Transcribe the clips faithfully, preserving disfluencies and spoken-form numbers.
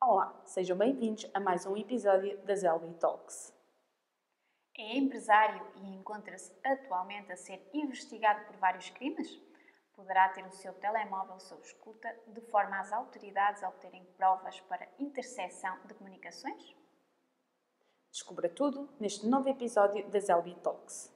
Olá, sejam bem-vindos a mais um episódio das L B Talks. É empresário e encontra-se atualmente a ser investigado por vários crimes? Poderá ter o seu telemóvel sob escuta, de forma às autoridades a obterem provas para interseção de comunicações? Descubra tudo neste novo episódio das L B Talks.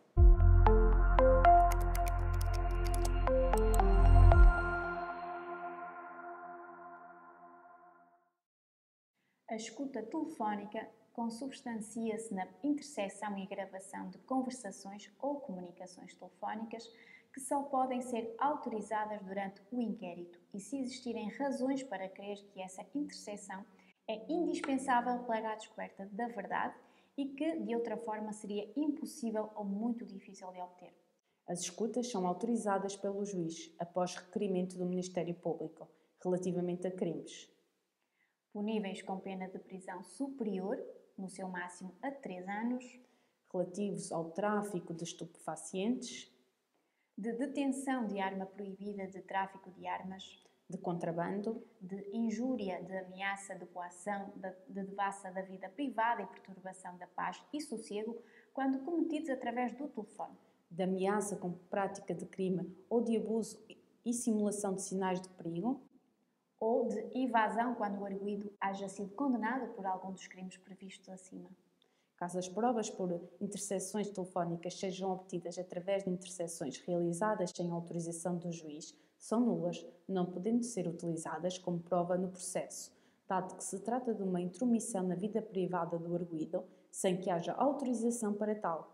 A escuta telefónica consubstancia-se na interseção e gravação de conversações ou comunicações telefónicas que só podem ser autorizadas durante o inquérito e se existirem razões para crer que essa interseção é indispensável para a descoberta da verdade e que, de outra forma, seria impossível ou muito difícil de obter. As escutas são autorizadas pelo juiz após requerimento do Ministério Público relativamente a crimes puníveis com pena de prisão superior, no seu máximo a três anos, relativos ao tráfico de estupefacientes, de detenção de arma proibida, de tráfico de armas, de contrabando, de injúria, de ameaça, de coação, de, de devassa da vida privada e perturbação da paz e sossego, quando cometidos através do telefone, de ameaça com prática de crime ou de abuso e simulação de sinais de perigo, ou de evasão quando o arguido haja sido condenado por algum dos crimes previstos acima. Caso as provas por interseções telefónicas sejam obtidas através de interseções realizadas sem autorização do juiz, são nulas, não podendo ser utilizadas como prova no processo, dado que se trata de uma intromissão na vida privada do arguido, sem que haja autorização para tal.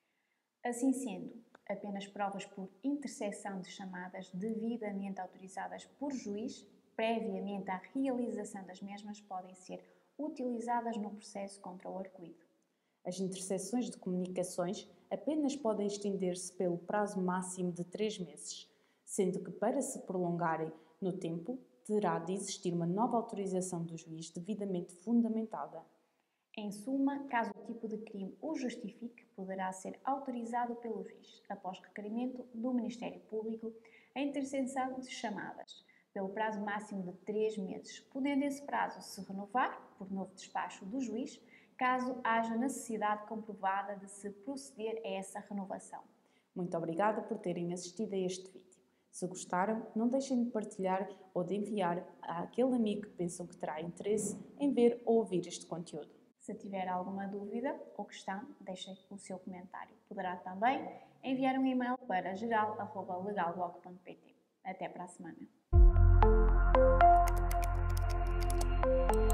Assim sendo, apenas provas por interseção de chamadas devidamente autorizadas por juiz, previamente à realização das mesmas, podem ser utilizadas no processo contra o arguido. As interseções de comunicações apenas podem estender-se pelo prazo máximo de três meses, sendo que para se prolongarem no tempo, terá de existir uma nova autorização do juiz devidamente fundamentada. Em suma, caso o tipo de crime o justifique, poderá ser autorizado pelo juiz, após requerimento do Ministério Público, a interseção de chamadas, pelo prazo máximo de três meses, podendo esse prazo se renovar por novo despacho do juiz, caso haja necessidade comprovada de se proceder a essa renovação. Muito obrigada por terem assistido a este vídeo. Se gostaram, não deixem de partilhar ou de enviar àquele amigo que pensam que terá interesse em ver ou ouvir este conteúdo. Se tiver alguma dúvida ou questão, deixe o seu comentário. Poderá também enviar um e-mail para geral arroba legalblog ponto pt. Até para a semana.